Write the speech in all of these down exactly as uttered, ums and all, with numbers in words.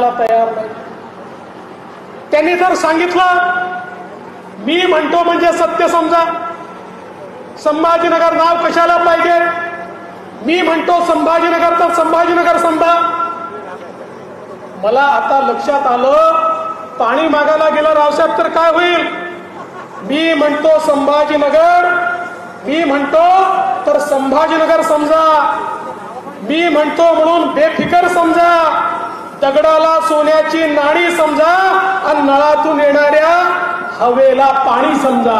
ऐकायला तयार नाही। त्यांनी जर सांगितलं मी म्हणतो म्हणजे सत्य समजा, संभाजीनगर नाव कशाला पाहिजे, मी म्हणतो संभाजीनगर तर संभाजीनगर समजा। मला आता लक्षात आलं पाणी मागायला गेलं रावसाहेब तर काय होईल। मी म्हणतो संभाजीनगर, मी म्हणतो तर संभाजीनगर समजा, मी म्हणतो म्हणून बेफिकर समजा, दगडाला सोन्याची नाणी समजा आणि नळातून येणाऱ्या हवेला पाणी समजा।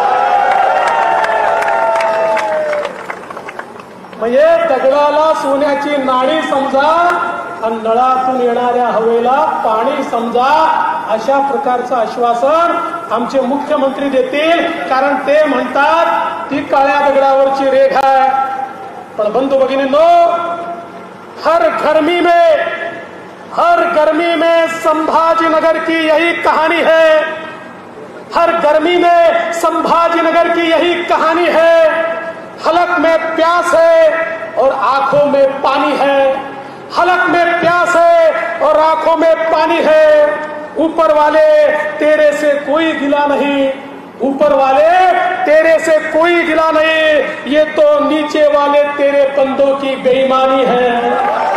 म्हणजे दगडाला सोन्याची नाणी समजा आणि नळातून येणाऱ्या हवेला पाणी समजा, अशा प्रकारचं आश्वासन आमचे मुख्यमंत्री देतील। कारण ते म्हणतात ती काळ्या दगडावरची रेघ आहे। पण बंधू भगिनींनो, हर गर्मी में हर गर्मी में संभाजीनगर की यही कहानी है, हर गर्मी में संभाजीनगर की यही कहानी है। हलक में प्यास है और आंखों में पानी है, हलक में प्यास है और आंखों में पानी है। ऊपर वाले तेरे से कोई गिला नहीं, ऊपर वाले तेरे से कोई गिला नहीं, ये तो नीचे वाले तेरे बंदों की बेईमानी है।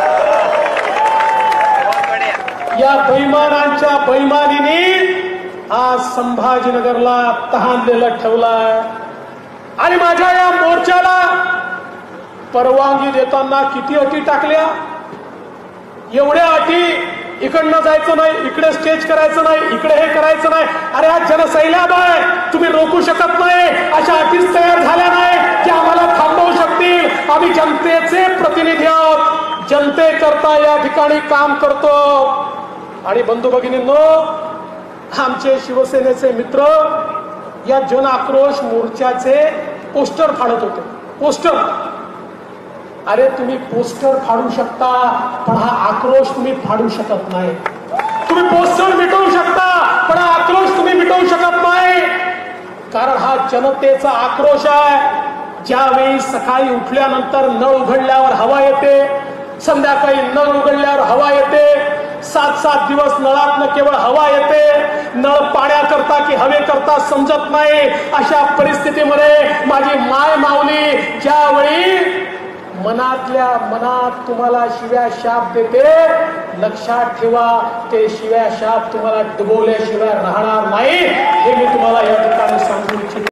या बेईमानांच्या बेईमानीने आज संभाजीनगरला तहानलेला ठेवलाय। आणि माझ्या या मोर्चाला परवानगी देताना किती अटी टाकल्या, एवढ्या अटी, इकडनं जायचं नाही, इकडे स्टेज करायचं नाही, इकडे हे करायचं नाही। अरे हा जनसैलाब आहे, तुम्ही रोखू शकत नाही। अशा अटीच तयार झाल्या नाही की आम्हाला थांबवू शकतील। आम्ही जनतेचे प्रतिनिधी आहोत, जनतेकरता या ठिकाणी काम करतो। आणि बंधू भगिनींनो, आमचे शिवसेनेचे मित्र या जन आक्रोश मोर्चाचे पोस्टर फाडत होते। पोस्टर, अरे तुम्ही पोस्टर फाडू शकता पण हा आक्रोश तुम्ही फाडू शकत नाही। तुम्ही पोस्टर मिटवू शकता पण हा आक्रोश तुम्ही मिटवू शकत नाही। कारण हा जनतेचा आक्रोश आहे। ज्यावेळी सकाळी उठल्यानंतर नळ उघडल्यावर हवा येते, संध्याकाळी नळ उघडल्यावर हवा येते, सात सात दिवस नळातनं केवळ हवा येते, नळ पाण्याकरता की हवेकरता समजत नाही। अशा परिस्थितीमध्ये माझी माय माऊली ज्यावेळी मनातल्या मनात तुम्हाला शिव्या शाप देते, लक्षात ठेवा ते शिव्या शाप तुम्हाला डुबवल्याशिवाय राहणार नाही, हे मी तुम्हाला या ठिकाणी सांगू इच्छितो।